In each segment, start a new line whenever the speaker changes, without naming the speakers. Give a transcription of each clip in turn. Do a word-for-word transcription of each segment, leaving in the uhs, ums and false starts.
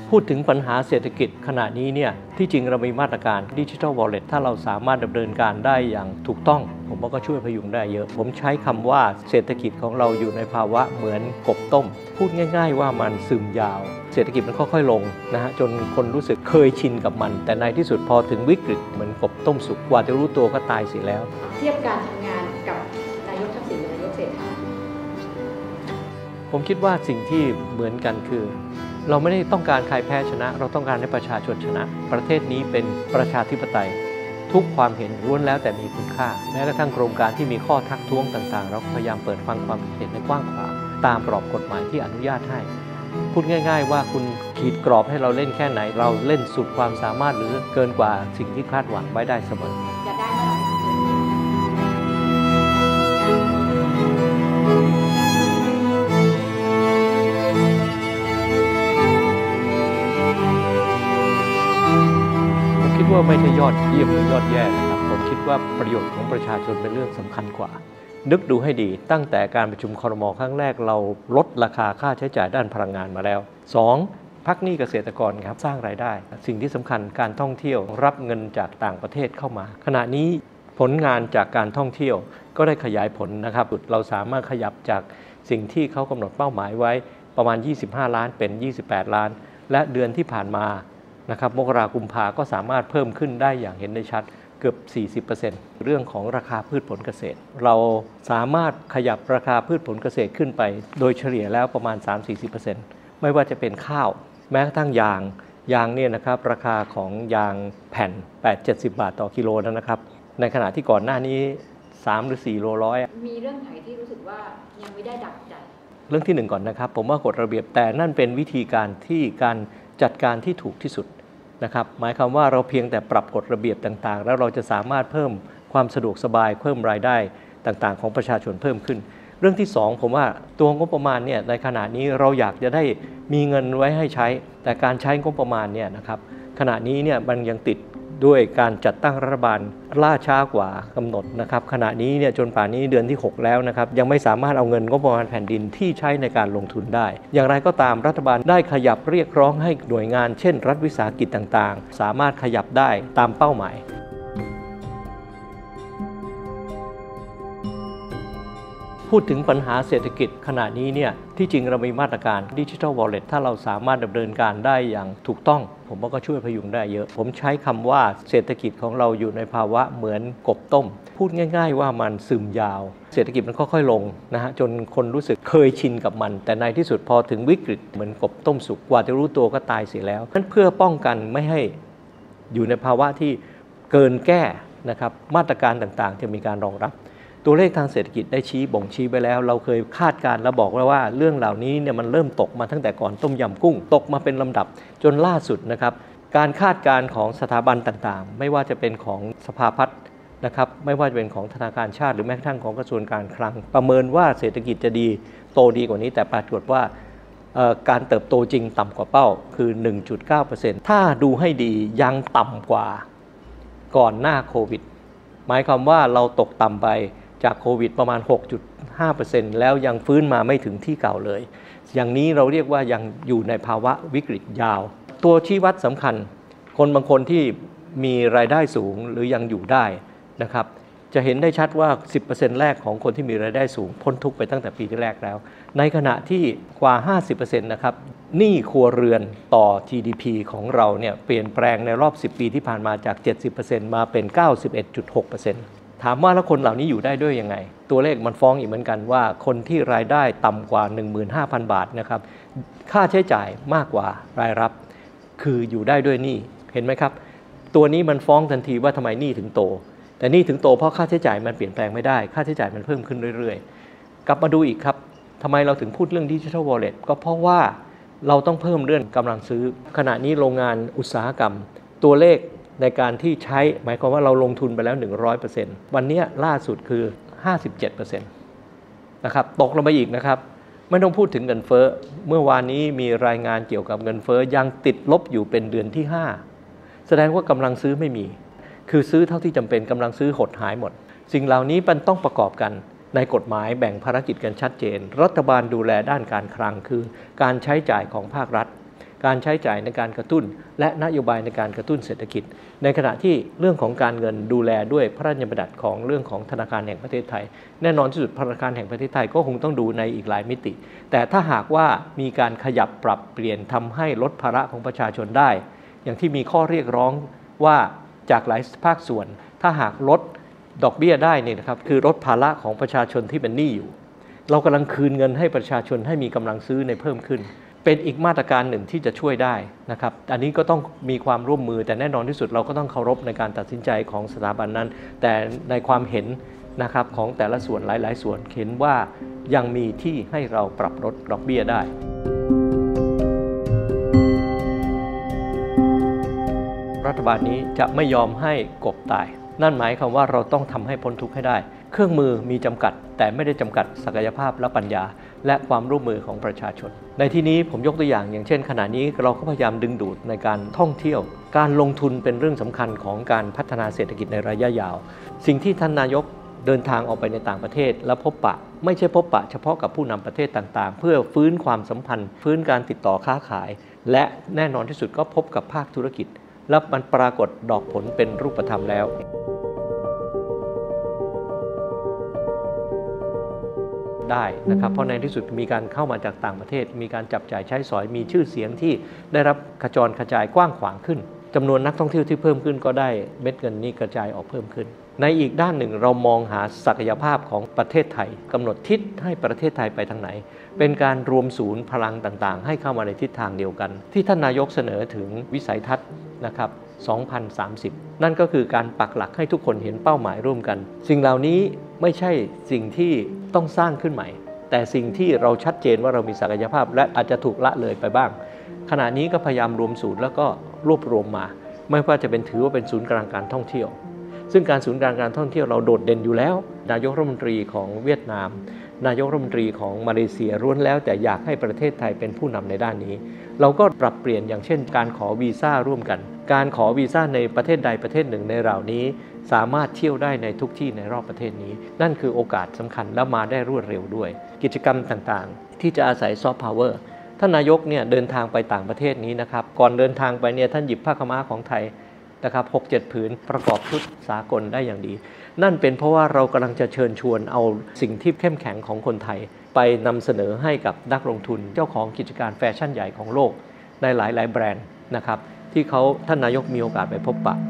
พูดถึงปัญหาเศรษฐกิจขณะนี้เนี่ยที่จริงเรามีมาตรการ Digital Wallet ถ้าเราสามารถดำเนินการได้อย่างถูกต้องผมว่าก็ช่วยพยุงได้เยอะผมใช้คำว่าเศรษฐกิจของเราอยู่ในภาวะเหมือนกบต้มพูดง่ายๆว่ามันซึมยาวเศรษฐกิจมันค่อยๆลงนะฮะจนคนรู้สึกเคยชินกับมันแต่ในที่สุดพอถึงวิกฤตเหมือนกบต้มสุกกว่าจะรู้ตัวก็ตายเสียแล้ว
เทียบการทำงานกับนายกทักษิณและนายกเศรษฐา
ผมคิดว่าสิ่งที่เหมือนกันคือเราไม่ได้ต้องการใครแพ้ชนะเราต้องการให้ประชาชนชนะประเทศนี้เป็นประชาธิปไตยทุกความเห็นล้วนแล้วแต่มีคุณค่าแม้กระทั่งโครงการที่มีข้อทักท้วงต่างๆเราพยายามเปิดฟังความเห็นในกว้างขวางตามกรอบกฎหมายที่อนุญาตให้พูดง่ายๆว่าคุณขีดกรอบให้เราเล่นแค่ไหนเราเล่นสุดความสามารถหรือเกินกว่าสิ่งที่คาดหวังไว้ได้เสมอ
จะได้เมื่อไหร่
คิดว่าไม่ใช่ยอดเยี่ยมหรือยอดแย่นะครับผมคิดว่าประโยชน์ของประชาชนเป็นเรื่องสำคัญกว่านึกดูให้ดีตั้งแต่การประชุมครม.ครั้งแรกเราลดราคาค่าใช้จ่ายด้านพลังงานมาแล้วสองพักหนี้เกษตรกรครับสร้างรายได้สิ่งที่สำคัญการท่องเที่ยวรับเงินจากต่างประเทศเข้ามาขณะนี้ผลงานจากการท่องเที่ยวก็ได้ขยายผลนะครับเราสามารถขยับจากสิ่งที่เขากำหนดเป้าหมายไว้ประมาณยี่สิบห้าล้านเป็นยี่สิบแปดล้านและเดือนที่ผ่านมานะครับมกราคมกุมภาก็สามารถเพิ่มขึ้นได้อย่างเห็นได้ชัดเกือบ สี่สิบเปอร์เซ็นต์ เรื่องของราคาพืชผลเกษตรเราสามารถขยับราคาพืชผลเกษตรขึ้นไปโดยเฉลี่ยแล้วประมาณ สามถึงสี่สิบเปอร์เซ็นต์ ไม่ว่าจะเป็นข้าวแม้กระทั่งยางยางเนี่ยนะครับราคาของยางแผ่น แปดถึงเจ็ดสิบ บาทต่อกิโลนะครับในขณะที่ก่อนหน้านี้สามหรือสี่โลร้อย
มีเรื่องไหนที่รู้สึกว่ายังไม่ได้ดังใจ
เรื่องที่หนึ่งก่อนนะครับผมว่ากฎระเบียบแต่นั่นเป็นวิธีการที่การจัดการที่ถูกที่สุดนะครับหมายความว่าเราเพียงแต่ปรับกฎระเบียบต่างๆแล้วเราจะสามารถเพิ่มความสะดวกสบายเพิ่มรายได้ต่างๆของประชาชนเพิ่มขึ้นเรื่องที่สองผมว่าตัวงบประมาณเนี่ยในขณะนี้เราอยากจะได้มีเงินไว้ให้ใช้แต่การใช้งบประมาณเนี่ยนะครับขณะนี้เนี่ยมันยังติดด้วยการจัดตั้งรัฐบาลล่าช้ากว่ากำหนดนะครับขณะนี้เนี่ยจนป่านนี้เดือนที่หกแล้วนะครับยังไม่สามารถเอาเงินงบประมาณแผ่นดินที่ใช้ในการลงทุนได้อย่างไรก็ตามรัฐบาลได้ขยับเรียกร้องให้หน่วยงานเช่นรัฐวิสาหกิจต่างๆสามารถขยับได้ตามเป้าหมายพูดถึงปัญหาเศรษฐกิจขณะนี้เนี่ยที่จริงเรามีมาตรการ Digital Wallet ถ้าเราสามารถดำเนินการได้อย่างถูกต้องผมว่าก็ช่วยพยุงได้เยอะผมใช้คำว่าเศรษฐกิจของเราอยู่ในภาวะเหมือนกบต้มพูดง่ายๆว่ามันซึมยาวเศรษฐกิจมันค่อยๆลงนะฮะจนคนรู้สึกเคยชินกับมันแต่ในที่สุดพอถึงวิกฤตเหมือนกบต้มสุกกว่าจะรู้ตัวก็ตายเสียแล้วนั้นเพื่อป้องกันไม่ให้อยู่ในภาวะที่เกินแก้นะครับมาตรการต่างๆจะมีการรองรับตัวเลขทางเศรษฐกิจได้ชี้บ่งชี้ไปแล้วเราเคยคาดการณ์และบอกไว้ว่าเรื่องเหล่านี้เนี่ยมันเริ่มตกมาตั้งแต่ก่อนต้มยำกุ้งตกมาเป็นลำดับจนล่าสุดนะครับการคาดการณ์ของสถาบันต่างๆไม่ว่าจะเป็นของสภาพัฒน์นะครับไม่ว่าจะเป็นของธนาคารชาติหรือแม้กระทั่งของกระทรวงการคลังประเมินว่าเศรษฐกิจจะดีโตดีกว่านี้แต่ปรากฏว่าการเติบโตจริงต่ำกว่าเป้าคือ หนึ่งจุดเก้าเปอร์เซ็นต์ ถ้าดูให้ดียังต่ำกว่าก่อนหน้าโควิดหมายความว่าเราตกต่ำไปจากโควิดประมาณ หกจุดห้าเปอร์เซ็นต์ แล้วยังฟื้นมาไม่ถึงที่เก่าเลยอย่างนี้เราเรียกว่ายังอยู่ในภาวะวิกฤตยาวตัวชี้วัดสำคัญคนบางคนที่มีรายได้สูงหรือยังอยู่ได้นะครับจะเห็นได้ชัดว่า สิบเปอร์เซ็นต์ แรกของคนที่มีรายได้สูงพ้นทุกข์ไปตั้งแต่ปีที่แรกแล้วในขณะที่กว่า ห้าสิบเปอร์เซ็นต์ นะครับหนี้ครัวเรือนต่อ จี ดี พี ของเราเนี่ยเปลี่ยนแปลงในรอบสิบปีที่ผ่านมาจาก เจ็ดสิบเปอร์เซ็นต์ มาเป็น เก้าสิบเอ็ดจุดหกเปอร์เซ็นต์ถามว่าแล้วคนเหล่านี้อยู่ได้ด้วยยังไงตัวเลขมันฟ้องอีกเหมือนกันว่าคนที่รายได้ต่ำกว่า หนึ่งหมื่นห้าพัน บาทนะครับค่าใช้จ่ายมากกว่ารายรับคืออยู่ได้ด้วยหนี้เห็นไหมครับตัวนี้มันฟ้องทันทีว่าทำไมหนี้ถึงโตแต่หนี้ถึงโตเพราะค่าใช้จ่ายมันเปลี่ยนแปลงไม่ได้ค่าใช้จ่ายมันเพิ่มขึ้นเรื่อยๆกลับมาดูอีกครับทำไมเราถึงพูดเรื่อง Digital Wallet ก็เพราะว่าเราต้องเพิ่มเรื่องกำลังซื้อขณะนี้โรงงานอุตสาหกรรมตัวเลขในการที่ใช้หมายความว่าเราลงทุนไปแล้ว หนึ่งร้อยเปอร์เซ็นต์ วันนี้ล่าสุดคือ ห้าสิบเจ็ดเปอร์เซ็นต์ นะครับตกลงไปอีกนะครับไม่ต้องพูดถึงเงินเฟ้อเมื่อวานนี้มีรายงานเกี่ยวกับเงินเฟ้อยังติดลบอยู่เป็นเดือนที่ห้าแสดงว่ากำลังซื้อไม่มีคือซื้อเท่าที่จำเป็นกำลังซื้อหดหายหมดสิ่งเหล่านี้มันต้องประกอบกันในกฎหมายแบ่งภารกิจกันชัดเจนรัฐบาลดูแลด้านการคลังคือการใช้จ่ายของภาครัฐการใช้จ่ายในการกระตุ้นและนโยบายในการกระตุ้นเศรษฐกิจในขณะที่เรื่องของการเงินดูแลด้วยพระราชบัญญัติของเรื่องของธนาคารแห่งประเทศไทยแน่นอนที่สุดธนาคารแห่งประเทศไทยก็คงต้องดูในอีกหลายมิติแต่ถ้าหากว่ามีการขยับปรับเปลี่ยนทำให้ลดภาระของประชาชนได้อย่างที่มีข้อเรียกร้องว่าจากหลายภาคส่วนถ้าหากลดดอกเบี้ยได้นี่นะครับคือลดภาระของประชาชนที่เป็นหนี้อยู่เรากำลังคืนเงินให้ประชาชนให้มีกำลังซื้อในเพิ่มขึ้นเป็นอีกมาตรการหนึ่งที่จะช่วยได้นะครับอันนี้ก็ต้องมีความร่วมมือแต่แน่นอนที่สุดเราก็ต้องเคารพในการตัดสินใจของสถาบันนั้นแต่ในความเห็นนะครับของแต่ละส่วนหลายๆส่วนเห็นว่ายังมีที่ให้เราปรับลดดอกเบี้ยได้รัฐบาลนี้จะไม่ยอมให้กบตายนั่นหมายความว่าเราต้องทำให้พ้นทุกข์ให้ได้เครื่องมือมีจำกัดแต่ไม่ได้จำกัดศักยภาพและปัญญาและความร่วมมือของประชาชนในที่นี้ผมยกตัวอย่างอย่างเช่นขณะนี้เราก็พยายามดึงดูดในการท่องเที่ยวการลงทุนเป็นเรื่องสำคัญของการพัฒนาเศรษฐกิจในระยะยาวสิ่งที่ท่านนายกเดินทางออกไปในต่างประเทศและพบปะไม่ใช่พบปะเฉพาะกับผู้นำประเทศต่างๆเพื่อฟื้นความสัมพันธ์ฟื้นการติดต่อค้าขายและแน่นอนที่สุดก็พบกับภาคธุรกิจและมันปรากฏดอกผลเป็นรูปธรรมแล้วได้นะครับเพราะในที่สุดมีการเข้ามาจากต่างประเทศมีการจับจ่ายใช้สอยมีชื่อเสียงที่ได้รับกระจรกระจายกว้างขวางขึ้นจำนวนนักท่องเที่ยวที่เพิ่มขึ้นก็ได้เม็ดเงินนี้กระจายออกเพิ่มขึ้นในอีกด้านหนึ่งเรามองหาศักยภาพของประเทศไทยกำหนดทิศให้ประเทศไทยไปทางไหนเป็นการรวมศูนย์พลังต่างๆให้เข้ามาในทิศทางเดียวกันที่ท่านนายกเสนอถึงวิสัยทัศน์นะครับสองพันสามสิบนั่นก็คือการปักหลักให้ทุกคนเห็นเป้าหมายร่วมกันสิ่งเหล่านี้ไม่ใช่สิ่งที่ต้องสร้างขึ้นใหม่แต่สิ่งที่เราชัดเจนว่าเรามีศักยภาพและอาจจะถูกละเลยไปบ้างขณะนี้ก็พยายามรวมศูนย์แล้วก็รวบรวมมาไม่ว่าจะเป็นถือว่าเป็นศูนย์กลางการท่องเที่ยวซึ่งการศูนย์กลางการท่องเที่ยวเราโดดเด่นอยู่แล้วนายกรัฐมนตรีของเวียดนามนายกรัฐมนตรีของมาเลเซียล้วนแล้วแต่อยากให้ประเทศไทยเป็นผู้นำในด้านนี้เราก็ปรับเปลี่ยนอย่างเช่นการขอวีซ่าร่วมกันการขอวีซ่าในประเทศใดประเทศหนึ่งในเหล่านี้สามารถเที่ยวได้ในทุกที่ในรอบประเทศนี้นั่นคือโอกาสสำคัญและมาได้รวดเร็วด้วยกิจกรรมต่างๆที่จะอาศัยซอฟต์พาวเวอร์ท่านนายกเนี่ยเดินทางไปต่างประเทศนี้นะครับก่อนเดินทางไปเนี่ยท่านหยิบผ้าขาวม้าของไทยนะครับ หกเจ็ด ผืนประกอบชุดสากลได้อย่างดีนั่นเป็นเพราะว่าเรากำลังจะเชิญชวนเอาสิ่งที่เข้มแข็งของคนไทยไปนำเสนอให้กับนักลงทุนเจ้าของกิจการแฟชั่นใหญ่ของโลกในหลายๆแบรนด์นะครับที่เขาท่านนายกมีโอกาสไปพบปะ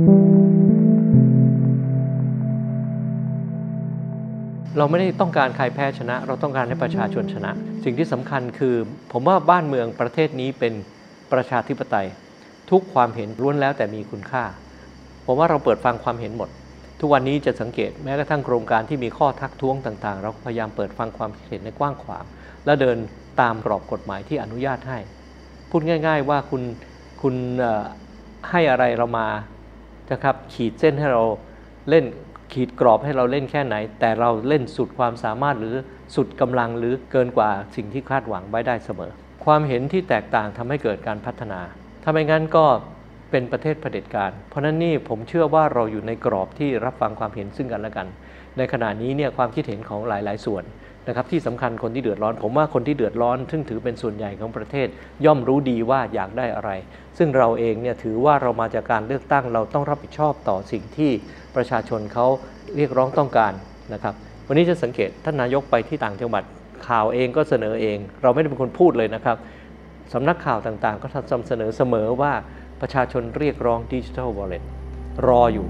เราไม่ได้ต้องการใครแพ้ชนะเราต้องการให้ประชาชนชนะสิ่งที่สำคัญคือผมว่าบ้านเมืองประเทศนี้เป็นประชาธิปไตยทุกความเห็นล้วนแล้วแต่มีคุณค่าผมว่าเราเปิดฟังความเห็นหมดทุกวันนี้จะสังเกตแม้กระทั่งโครงการที่มีข้อทักท้วงต่างๆเราพยายามเปิดฟังความเห็นในกว้างขวางและเดินตามกรอบกฎหมายที่อนุญาตให้พูดง่ายๆว่าคุณคุณให้อะไรเรามานะครับขีดเส้นให้เราเล่นขีดกรอบให้เราเล่นแค่ไหนแต่เราเล่นสุดความสามารถหรือสุดกำลังหรือเกินกว่าสิ่งที่คาดหวังไว้ได้เสมอความเห็นที่แตกต่างทำให้เกิดการพัฒนาถ้าไม่งั้นก็เป็นประเทศเผด็จการเพราะนั้นนี่ผมเชื่อว่าเราอยู่ในกรอบที่รับฟังความเห็นซึ่งกันและกันในขณะนี้เนี่ยความคิดเห็นของหลายๆส่วนนะครับที่สำคัญคนที่เดือดร้อนผมว่าคนที่เดือดร้อนซึ่งถือเป็นส่วนใหญ่ของประเทศย่อมรู้ดีว่าอยากได้อะไรซึ่งเราเองเนี่ยถือว่าเรามาจากการเลือกตั้งเราต้องรับผิดชอบต่อสิ่งที่ประชาชนเขาเรียกร้องต้องการนะครับวันนี้จะสังเกตท่านนายกไปที่ต่างจังหวัดข่าวเองก็เสนอเองเราไม่ได้เป็นคนพูดเลยนะครับสำนักข่าวต่างๆก็ทำเสนอเสมอว่าประชาชนเรียกร้อง Digital Wallet รออยู่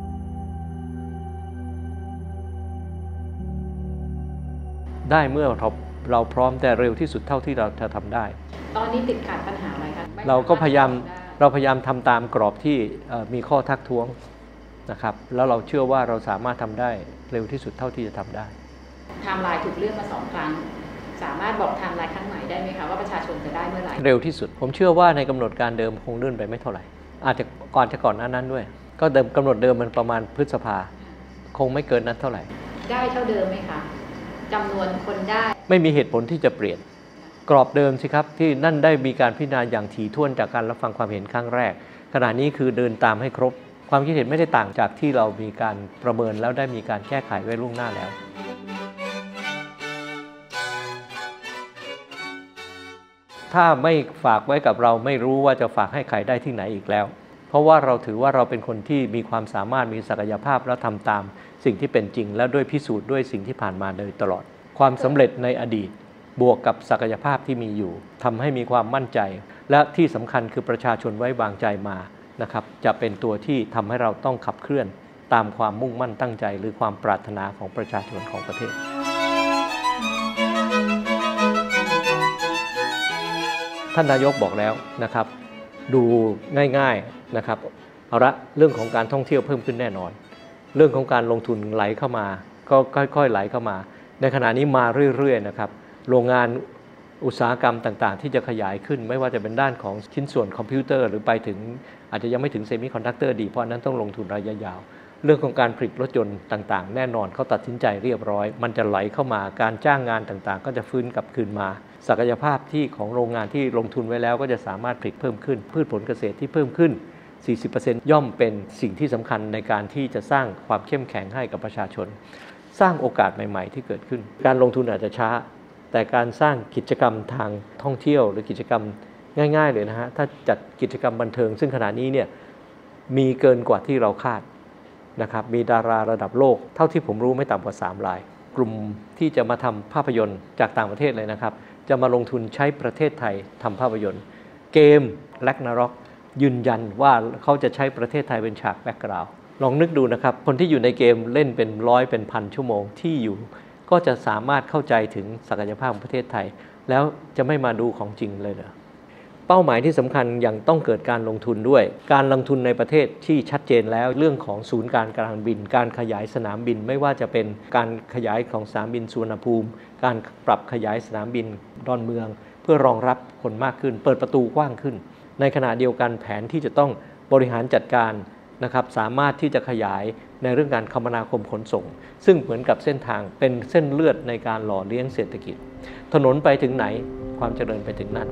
ได้เมื่อเราเราพร้อมแต่เร็วที่สุดเท่าที่เราจะทำได้
ตอนนี้ติดขัดปัญหาอะไรคะ
เราก็พยายามเราพยายามทำตามกรอบที่มีข้อทักท้วงนะครับแล้วเราเชื่อว่าเราสามารถทำได้เร็วที่สุดเท่าที่จะทำได้
ไทม์ไลน์ถูกเลื่อนมาสองครั้งสามารถบอกไทม์ไลน์ครั้งใหม่ได้ไหมคะว่าประชาชนจะได้เมื่อไหร่
เร็วที่สุดผมเชื่อว่าในกำหนดการเดิมคงเลื่อนไปไม่เท่าไหร่อาจจะก่อนจะก่อนนั้นด้วยก็เดิมกำหนดเดิมมันประมาณพฤษภาคงไม่เกินนั้นเท่าไหร่
ได้เท่าเดิมไหมคะจำนวนคนได้
ไม่มีเหตุผลที่จะเปลี่ยนกรอบเดิมสิครับที่นั่นได้มีการพิจารณาอย่างถี่ถ้วนจากการรับฟังความเห็นครั้งแรกขณะนี้คือเดินตามให้ครบความคิดเห็นไม่ได้ต่างจากที่เรามีการประเมินแล้วได้มีการแก้ไขไว้ล่วงหน้าแล้วถ้าไม่ฝากไว้กับเราไม่รู้ว่าจะฝากให้ใครได้ที่ไหนอีกแล้วเพราะว่าเราถือว่าเราเป็นคนที่มีความสามารถมีศักยภาพและทำตามสิ่งที่เป็นจริงและด้วยพิสูจน์ด้วยสิ่งที่ผ่านมาโดยตลอดความสำเร็จในอดีตบวกกับศักยภาพที่มีอยู่ทำให้มีความมั่นใจและที่สำคัญคือประชาชนไว้วางใจมานะครับจะเป็นตัวที่ทำให้เราต้องขับเคลื่อนตามความมุ่งมั่นตั้งใจหรือความปรารถนาของประชาชนของประเทศท่านนายกบอกแล้วนะครับดูง่ายๆนะครับเอาละเรื่องของการท่องเที่ยวเพิ่มขึ้นแน่นอนเรื่องของการลงทุนไหลเข้ามาก็ค่อยๆไหลเข้ามาในขณะนี้มาเรื่อยๆนะครับโรงงานอุตสาหกรรมต่างๆที่จะขยายขึ้นไม่ว่าจะเป็นด้านของชิ้นส่วนคอมพิวเตอร์หรือไปถึงอาจจะยังไม่ถึงเซมิคอนดักเตอร์ดีเพราะนั้นต้องลงทุนระยะยาวเรื่องของการผลิตรถยนต์ต่างๆแน่นอนเขาตัดสินใจเรียบร้อยมันจะไหลเข้ามาการจ้างงานต่างๆก็จะฟื้นกลับคืนมาศักยภาพที่ของโรงงานที่ลงทุนไว้แล้วก็จะสามารถผลิตเพิ่มขึ้นพืชผลเกษตรที่เพิ่มขึ้น สี่สิบเปอร์เซ็นต์ ย่อมเป็นสิ่งที่สำคัญในการที่จะสร้างความเข้มแข็งให้กับประชาชนสร้างโอกาสใหม่ๆที่เกิดขึ้นการลงทุนอาจจะช้าแต่การสร้างกิจกรรมทางท่องเที่ยวหรือกิจกรรมง่ายๆเลยนะฮะถ้าจัดกิจกรรมบันเทิงซึ่งขณะนี้เนี่ยมีเกินกว่าที่เราคาดนะครับมีดาราระดับโลกเท่าที่ผมรู้ไม่ต่ำกว่าสามรายกลุ่มที่จะมาทำภาพยนตร์จากต่างประเทศเลยนะครับจะมาลงทุนใช้ประเทศไทยทำภาพยนตร์เกม Ragnarok ยืนยันว่าเขาจะใช้ประเทศไทยเป็นฉากแบ็กกราวด์ลองนึกดูนะครับคนที่อยู่ในเกมเล่นเป็นร้อยเป็นพันชั่วโมงที่อยู่ก็จะสามารถเข้าใจถึงศักยภาพของประเทศไทยแล้วจะไม่มาดูของจริงเลยเหรอเป้าหมายที่สำคัญยังต้องเกิดการลงทุนด้วยการลงทุนในประเทศที่ชัดเจนแล้วเรื่องของศูนย์การการบินการขยายสนามบินไม่ว่าจะเป็นการขยายของสนามบินสุวรรณภูมิการปรับขยายสนามบินดอนเมืองเพื่อรองรับคนมากขึ้นเปิดประตูกว้างขึ้นในขณะเดียวกันแผนที่จะต้องบริหารจัดการนะครับสามารถที่จะขยายในเรื่องการคมนาคมขนส่งซึ่งเหมือนกับเส้นทางเป็นเส้นเลือดในการหล่อเลี้ยงเศรษฐกิจถนนไปถึงไหนความเจริญไปถึงนั่น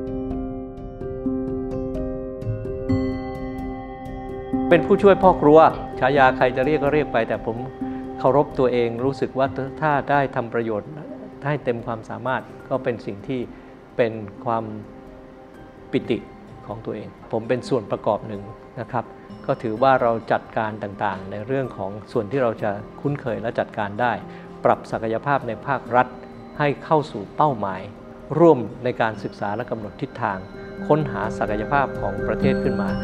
เป็นผู้ช่วยพ่อครัวฉายาใครจะเรียกก็เรียกไปแต่ผมเคารพตัวเองรู้สึกว่าถ้าได้ทำประโยชน์ให้เต็มความสามารถก็เป็นสิ่งที่เป็นความปิติของตัวเองผมเป็นส่วนประกอบหนึ่งนะครับก็ถือว่าเราจัดการต่างๆในเรื่องของส่วนที่เราจะคุ้นเคยและจัดการได้ปรับศักยภาพในภาครัฐให้เข้าสู่เป้าหมายร่วมในการศึกษาและกำหนดทิศทางค้นหาศักยภาพของประเทศขึ้นมา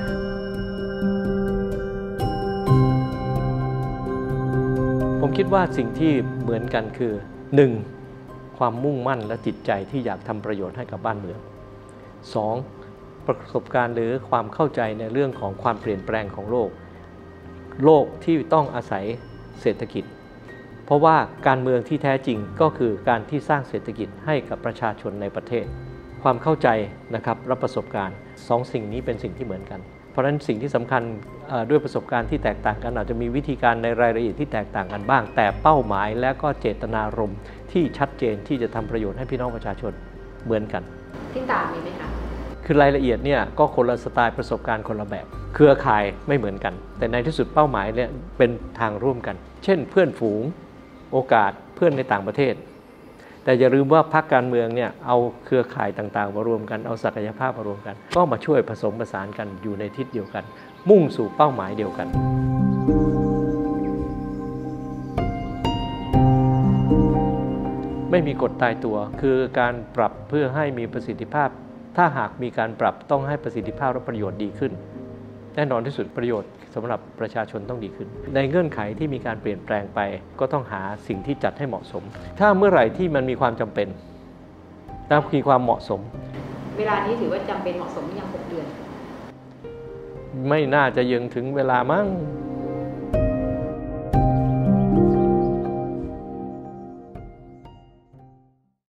ผมคิดว่าสิ่งที่เหมือนกันคือ หนึ่ง ความมุ่งมั่นและจิตใจที่อยากทำประโยชน์ให้กับบ้านเมือง สอง ประสบการณ์หรือความเข้าใจในเรื่องของความเปลี่ยนแปลงของโลกโลกที่ต้องอาศัยเศรษฐกิจเพราะว่าการเมืองที่แท้จริงก็คือการที่สร้างเศรษฐกิจให้กับประชาชนในประเทศความเข้าใจนะครับและประสบการณ์สองสิ่งนี้เป็นสิ่งที่เหมือนกันเพราะฉะนั้นสิ่งที่สำคัญด้วยประสบการณ์ที่แตกต่างกันอาจจะมีวิธีการในรายละเอียดที่แตกต่างกันบ้างแต่เป้าหมายและก็เจตนารมณ์ที่ชัดเจนที่จะทำประโยชน์ให้พี่น้องประชาชนเหมือนกัน
ที่ต่างมีไหมคะ
คือรายละเอียดเนี่ยก็คนละสไตล์ประสบการณ์คนละแบบเครือข่ายไม่เหมือนกันแต่ในที่สุดเป้าหมายเนี่ยเป็นทางร่วมกันเช่นเพื่อนฝูงโอกาสเพื่อนในต่างประเทศแต่อย่าลืมว่าพรรคการเมืองเนี่ยเอาเครือข่ายต่างๆมารวมกันเอาศักยภาพมารวมกันก็มาช่วยผสมผสานกันอยู่ในทิศเดียวกันมุ่งสู่เป้าหมายเดียวกันไม่มีกฎตายตัวคือการปรับเพื่อให้มีประสิทธิภาพถ้าหากมีการปรับต้องให้ประสิทธิภาพและประโยชน์ดีขึ้นแน่นอนที่สุดประโยชน์สำหรับประชาชนต้องดีขึ้นในเงื่อนไขที่มีการเปลี่ยนแปลงไปก็ต้องหาสิ่งที่จัดให้เหมาะสมถ้าเมื่อไหร่ที่มันมีความจำเป็นและมีความเหมาะสม
เวลานี้ถือว่าจำเป็นเหมาะสมยังหกเดือน
ไม่น่าจะยังถึงเวลามั้ง